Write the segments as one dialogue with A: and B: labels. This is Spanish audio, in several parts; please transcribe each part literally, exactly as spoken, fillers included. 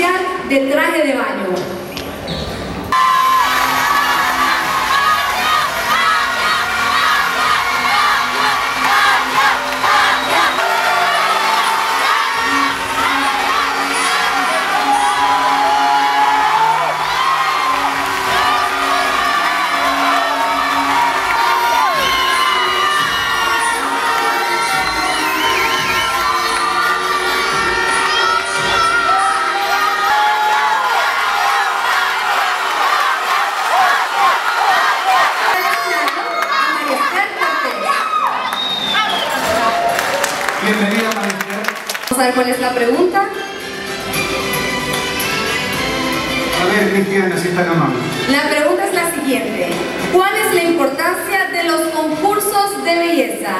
A: oficial de traje de baño.
B: Bienvenida, María.
A: Vamos a ver cuál es la pregunta.
B: A ver, Cristiana, si está amable.
A: La pregunta es la siguiente. ¿Cuál es la importancia de los concursos de belleza?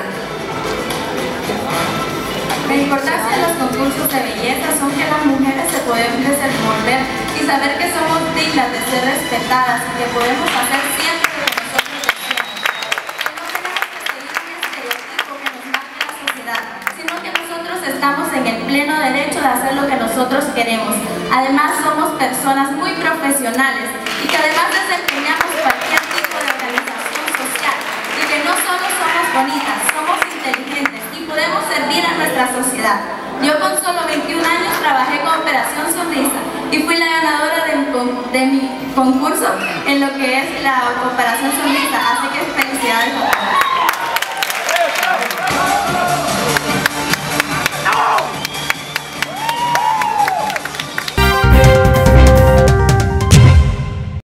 C: La importancia de los concursos de belleza son que las mujeres se pueden desenvolver y saber que somos dignas de ser respetadas y que podemos hacer siempre lo que nosotros deseamos. Que no tenemos que seguir un estereotipo que nos marque la sociedad, sino que nosotros estamos en el pleno derecho de hacer lo que nosotros queremos. Además, somos personas muy profesionales y que además desempeñamos cualquier tipo de organización social y que no solo somos bonitas, somos inteligentes y podemos servir a nuestra sociedad. Yo con solo veintiún años trabajé con Operación Sonrisa y fui la ganadora de mi, de mi concurso en lo que es la Operación Sonrisa, así que felicidades a todos.